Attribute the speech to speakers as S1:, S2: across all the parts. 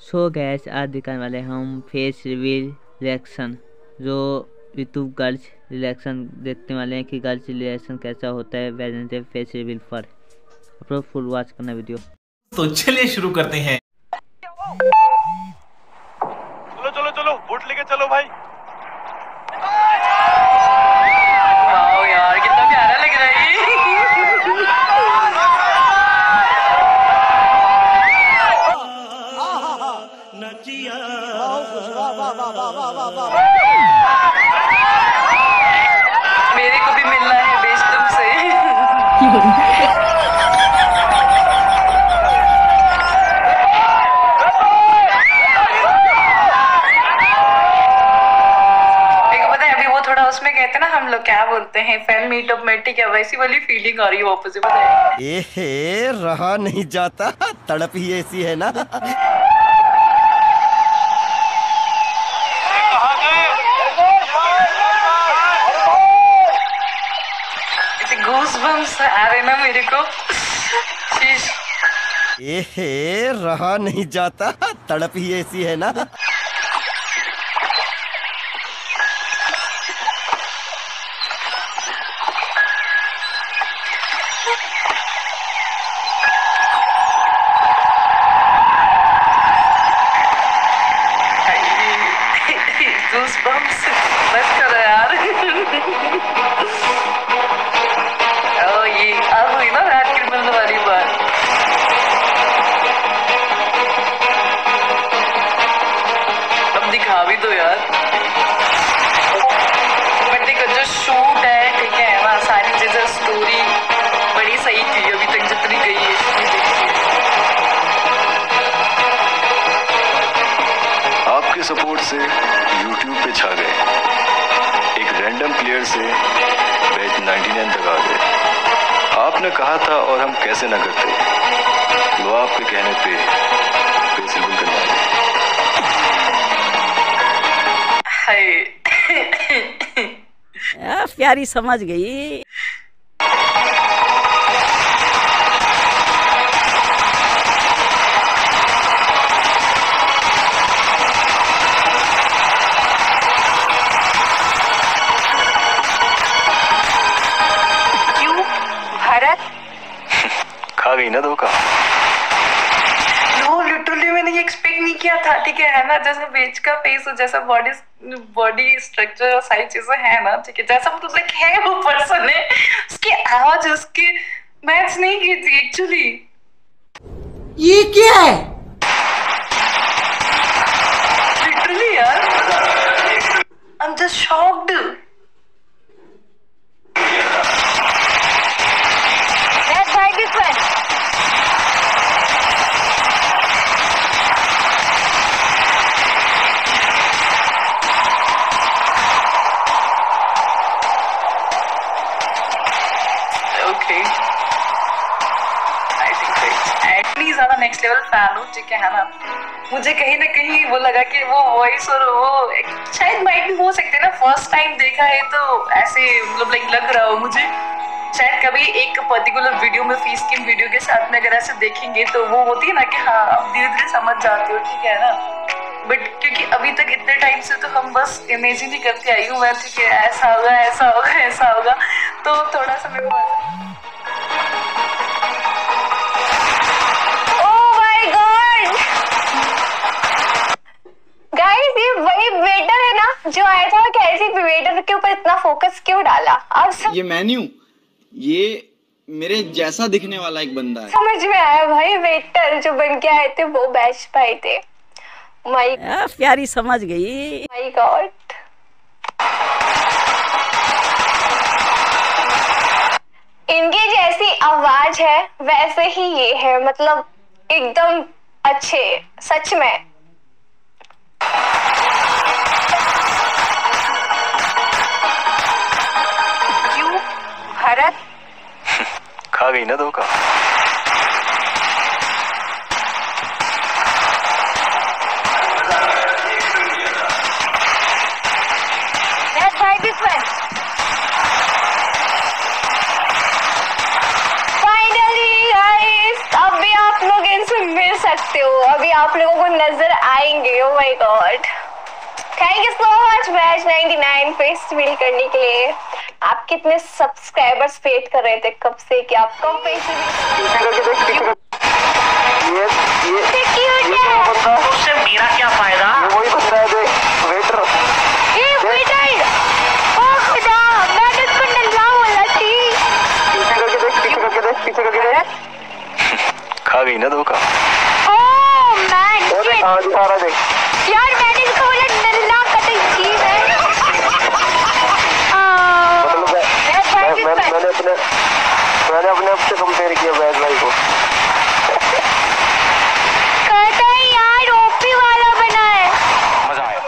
S1: सो gas आज दिखाने वाले हम फेस रिवील रिएक्शन, जो यूट्यूब गर्ल्स रिएक्शन देखने वाले हैं कि गर्ल्स रिएक्शन कैसा होता है वेडनेसडे फेस रिवील पर। आप लोग फुल वॉच करना वीडियो।
S2: तो चलिए शुरू करते हैं।
S3: चलो चलो चलो वोट लेके चलो भाई।
S4: वाओ यार कितना प्यारा लग रहा है। मेरे को भी मिलना है बेश तुमसे। थोड़ा उसमें कहते हैं ना हम लोग क्या बोलते हैं फैन मीटअप में, ठीक है वैसी वाली फीलिंग आ रही है वापस से। पता है
S5: ये रहा नहीं जाता, तड़प ही ऐसी है ना। ऐसे
S4: गूज़बम्स आ रहे ना मेरे को।
S5: ये रहा नहीं जाता, तड़प ही ऐसी है ना।
S4: Goosebumps, बस करो यार। ओ ये अब हुई ना रात की मिलने वाली बात। अब दिखा भी दो यार। बट देखो जो शूट है ठीक है वहाँ सारी चीजें स्टोरी बड़ी सही थी अभी तक जितनी गई है।
S3: आपके सपोर्ट से YouTube पे छा गए, एक रैंडम प्लेयर से बैच 99 तक आ गए। आपने कहा था और हम कैसे ना करते, वो आपके कहने पे फेस रिवील करने
S6: वाले। प्यारी समझ गई।
S3: खा गई ना धोखा।
S4: नो लिटरली मैंने ये एक्सपेक्ट नहीं किया था, ठीक है ना। जैसा बेच का फेस और जैसा बॉडी स्ट्रक्चर और सारी चीजें है ना, ठीक है जैसा मतलब लाइक है वो पर्सन है, उसकी आवाज उसके मैच नहीं की थी एक्चुअली।
S6: ये क्या है
S4: लिटरली यार आई एम जस्ट शॉक्ड। ज्यादा नेक्स्ट लेवल फैन हूँ, ठीक है ना। मुझे कहीं ना कहीं वो लगा कि वो वॉइस और वो शायद माइट भी हो सकते हैं ना, फर्स्ट टाइम देखा है तो ऐसे मतलब लाइक लग रहा हो मुझे। शायद कभी एक पर्टिकुलर वीडियो में फीस की वीडियो के साथ में अगर ऐसे देखेंगे तो वो होती है ना कि हाँ आप धीरे धीरे समझ जाते हो, ठीक है ना। बट क्योंकि अभी तक इतने टाइम से तो हम बस इमेजिन ही करते आई हूँ मैं, ठीक है ऐसा होगा ऐसा होगा ऐसा होगा, तो थोड़ा सा मेरे को
S7: वही वेटर है ना जो आया था, कैसे वेटर के ऊपर इतना फोकस क्यों डाला? अब
S8: ये मेन्यू ये मेरे जैसा दिखने वाला एक बंदा है।
S7: समझ में आया भाई, वेटर जो बन के आए थे वो बैच भाई थे। माय
S6: प्यारी समझ गई।
S7: माय गॉड इनकी जैसी आवाज है वैसे ही ये है, मतलब एकदम अच्छे सच में। भारत
S3: खा गई ना धोखा।
S7: Let's try this one. सकते हो। अभी आप लोगों को नजर आएंगे। Oh my god, thank you so much batch 99 face reveal करने के लिए। आप कितने सब्सक्राइबर्स वेट कर रहे थे कब से कि आप कब फेस रिवील?
S9: उससे मेरा क्या फायदा?
S5: वही बंदा है देख, वेटर।
S7: ये वेटर, ओह खुदा, मैं तो नल्ला बोला थी।
S5: पीछे करके देख, पीछे करके देख, पीछे करके देख।
S3: खा गई ना धोखा।
S7: ओह मैन,
S5: वो देख हाँ दिखा रहा देख।
S7: यार मैंने इसको बोला नल्ला कतई चीज है।
S5: मैंने अपने आप से कंपेयर किया बैड भाई को।
S7: कहता है यार ओपी वाला बना है।
S3: मजा आया।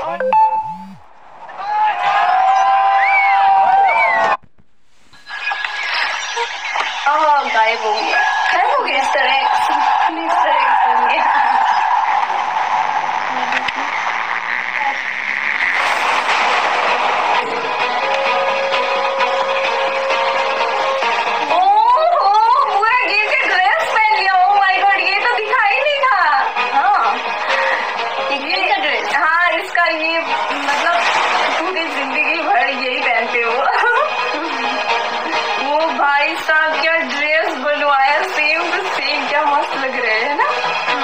S7: गायब हो गया, गायब हो गया इस तरह कर गया।
S4: ये मतलब पूरी जिंदगी भर यही पहनते हो। वो भाई साहब क्या ड्रेस बनवाया, सेम टू सेम, क्या मस्त लग रहे हैं ना।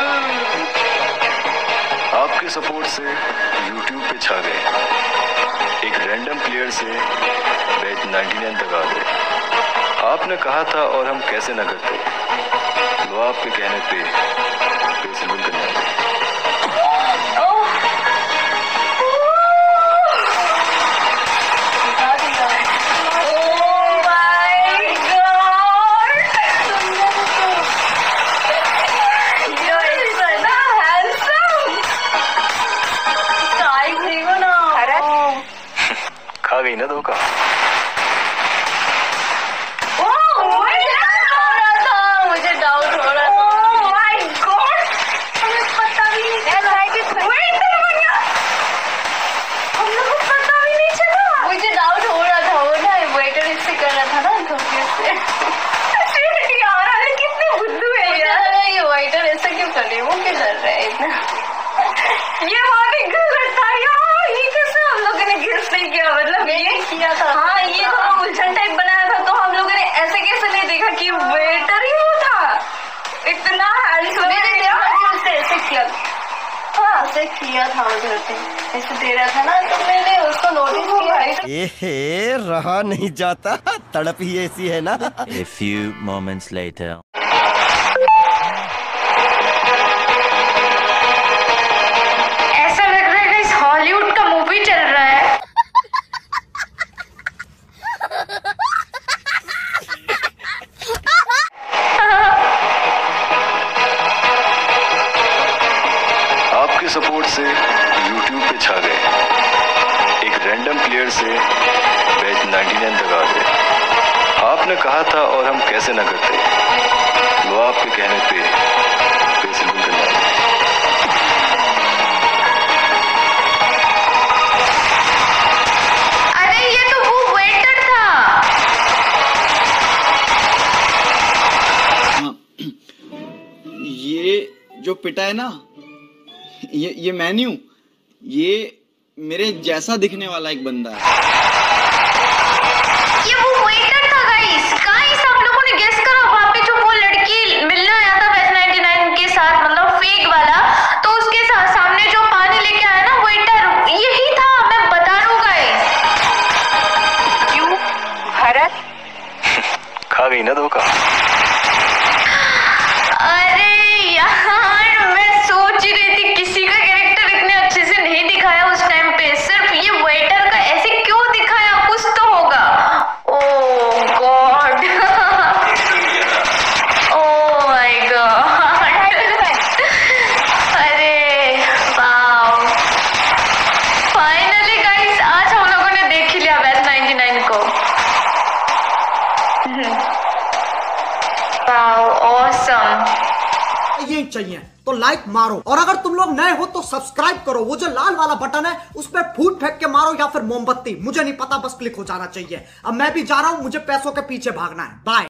S3: आपके सपोर्ट से YouTube पे छा गए, एक रैंडम प्लेयर से बैच 99 तक आ गए। आपने कहा था और हम कैसे ना करते, वो आपके कहने पे फेस रिवील करने लगे। खा गई ना धोखा।
S7: मुझे डाउट हो रहा था।
S4: Oh my God! हमें पता भी नहीं चला। हम लोग को पता भी नहीं चला।
S7: मुझे डाउट हो रहा था, वो ना वेटर इससे कर रहा था ना धोखे से।
S4: यार अरे कितने बुद्धू है यार।
S7: ये वेटर ऐसा क्यों कर रहे, वो क्यों कर रहा है इतना?
S4: ये वाकई गलत था यार। ये कैसे हम लोगों ने गेस नहीं किया? मतलब ये
S7: किया था।
S4: हाँ, ये तो उलझन टाइप बनाया था, तो हम लोगों ने ऐसे कैसे नहीं देखा कि वेटर ही वो था। इतना
S7: उससे ऐसे किया, हाँ ऐसे किया था, उधर से ऐसे दे रहा था ना, तो मैंने उसको नोटिस किया।
S5: ये रहा नहीं जाता, तड़प ही ऐसी है ना।
S10: A few moments later.
S7: ऐसा लग रहा है इस हॉलीवुड का मूवी चल रहा है।
S3: आपके सपोर्ट से YouTube पे छा गए, एक रैंडम प्लेयर से बैच 99 तक आ गए। आपने कहा था और हम कैसे ना करते, वो आपके कहने पे फेस रिवील करने लगे।
S7: अरे ये तो वो वेटर था।
S8: ये जो पिटा है ना, ये मेन्यू, ये मेरे जैसा दिखने वाला एक बंदा है।
S7: ये वो वेटर था गाइस। आप लोगों ने गेस करा, वहाँ पे जो वो लड़की मिलने आया था बैच 99 के साथ, मतलब फेक वाला, तो उसके सामने जो पानी लेके आया ना वेटर, यही था। मैं बता रहा हूँ गाइस।
S4: क्यों भरत?
S3: खा गई ना धोखा।
S7: अरे यार, मैं सोच ही रही थी किसी का कैरेक्टर इतने अच्छे से नहीं दिखाया उस टाइम पे, सिर्फ ये वेटर का ऐसे क्यों दिखाया, कुछ तो होगा। Oh god, oh my god. अरे वाओ, फाइनली गाइस आज हम लोगों ने देख ही लिया बैच 99 को। Wow awesome.
S11: यही चाहिए तो लाइक मारो, और अगर तुम लोग नए हो तो सब्सक्राइब करो। वो जो लाल वाला बटन है उस पर फूट फेंक के मारो या फिर मोमबत्ती, मुझे नहीं पता, बस क्लिक हो जाना चाहिए। अब मैं भी जा रहा हूं, मुझे पैसों के पीछे भागना है। बाय।